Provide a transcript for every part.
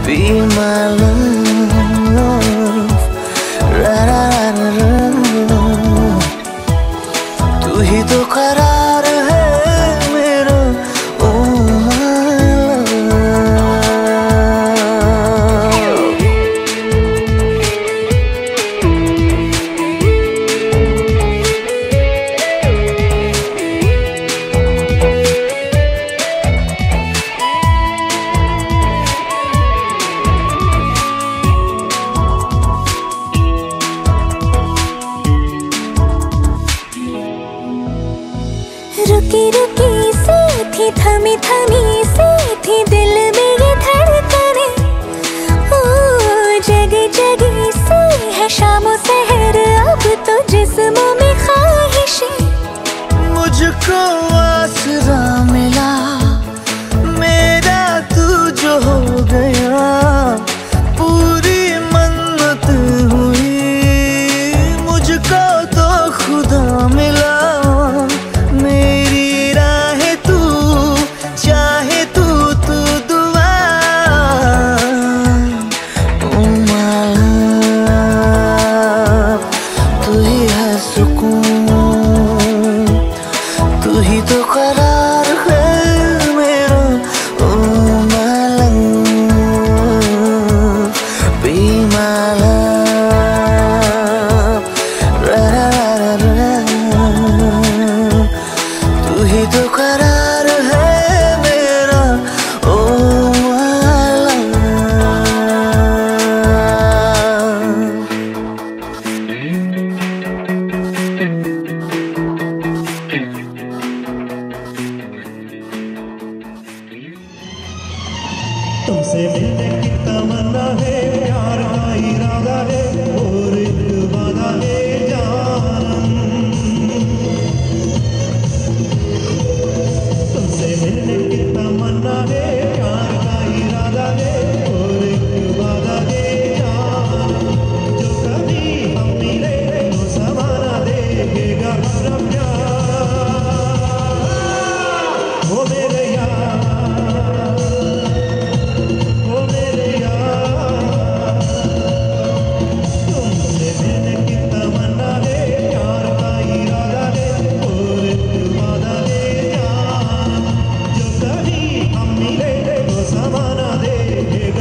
be my love. तू ही तो करार है मेरा, oh my love. रुकी रुकी सी थी, थमी थमी सी थी दिल में ये धड़कने। ओ जगी जगी सी है शामों सहर, अब तो जिस्मों में ख्वाहिशें। मुझको आसरा मिला मेरा तू जो हो गया, पूरी मन्नत हुई मुझको तो खुदा मिला। मेरी राहें तू चाहे तू दुआ, ओ माँ तू ही है सुकून, तू ही तो करार है मेरा, ओ माँ be my love. तू ही तो करार है मेरा, ओ माँ तुमसे मिलने की तमन्ना है, प्यार का इरादा है और एक वादा है जानम। तुमसे मिलने की तमन्ना है, प्यार का इरादा है और एक वादा है जानम। जो कभी हम मिले तो समाना देगा हमारा प्यार। वो मेरे यार, वो मेरे यार, तुमसे मिलने की तमन्ना है, प्यार का इरादा है और एक वादा है जान। जो कभी हम मिले तो समाना देगा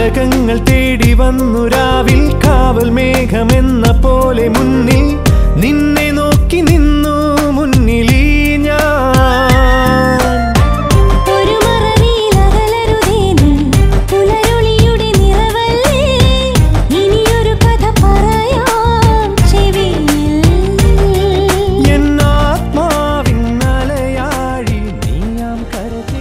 താരകങ്ങൾ തേടി വന്നു രാവിൽ കാവൽ മേഘമെന്ന പോലെ മുന്നിൽ നിന്നെ നോക്കി നിന്നു മുന്നിലീ ഞാൻ എന്നാത്മാവിൻ അലയാഴി നീയാം കരതേടി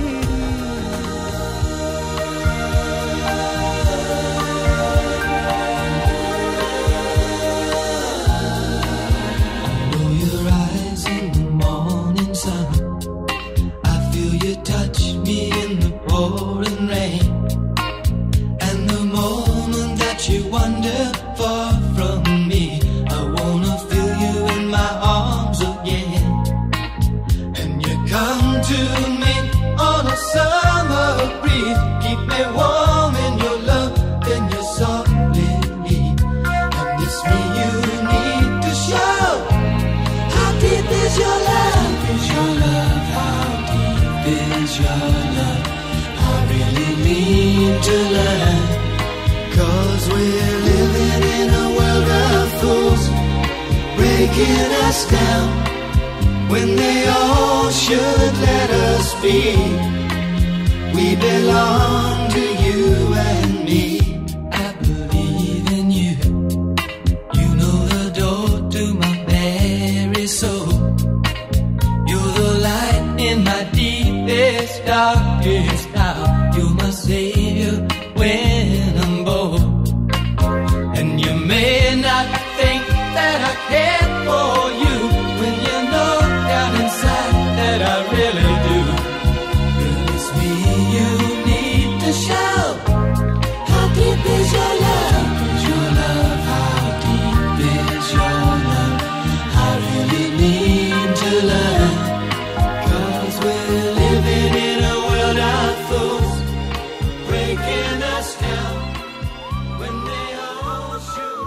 Breaking us down when they all should let us be. We belong to you and me. I believe in you. You know the door to my very soul. You're the light in my deepest, darkest hour. You're my savior when I'm bold. And you may not think that I care for you when you know down inside that I really do. Girl, it's me you need to show. How deep is your love? Is your love? How deep is your love? I really need to learn. 'Cause we're living in a world of fools, breaking us down when they all should.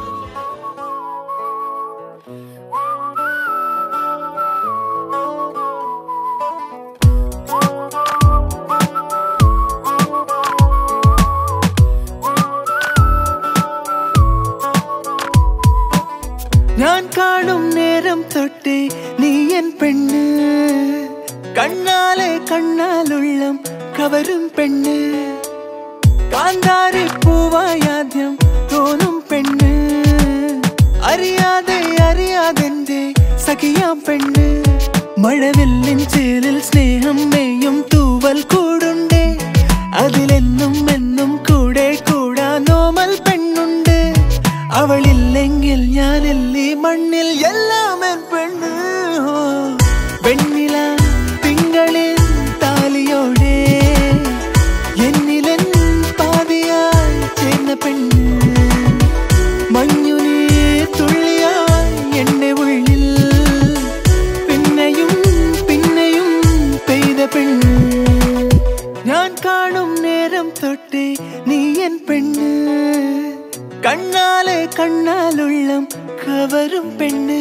ഞാൻ കാണും നേരം തൊട്ടേ നീ N പെണ്ണ് കണ്ണാലെ കണ്ണാലുള്ളം കവരും പെണ്ണ് കാന്താരി പൂവായാദ്യം തോന്നും പെണ്ണ് അറിയാതെ അറിയാതെന്റെ സഖിയാം പെണ്ണ് മഴവില്ലിൻ ചേലിൽ സ്നേഹം മേയും തൂവൽ കൂടുണ്ടേ അതിലെന്നും എന്നും കൂടെ കൂടാനോമൽ പെണ്ണുണ്ട് അവളില്ലെങ്കിൽ ഞാനില്ലേ മണ്ണിൽ എല്ലാം എൻ പെണ്ണ് വെണ്ണില തിങ്കളിൽ താലിയോടെ എന്നിലെൻ പാതിയായി ചേർന്ന പെണ്ണ് മഞ്ഞുനീ തുള്ളിയായി എന്റെ ഉള്ളിൽ പിന്നെയും പിന്നെയും പെയ്ത പെണ്ണ് ഞാൻ കാണും നേരം തൊട്ടേ നീ എൻ പെണ്ണ് കണ്ണാലെ കണ്ണാലുള്ളം കവരും പെണ്ണ്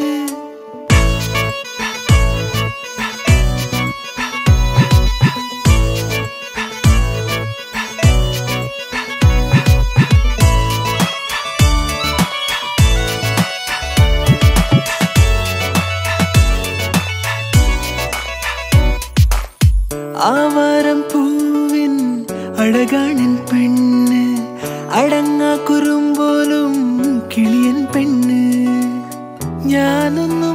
ആവാരം പൂവിൻ അഴകാണൻ പെണ്ണ് അടങ്ങാ കുറുമ്പോലും കിളിയൻ പെണ്ണ് ഞാനൊന്നു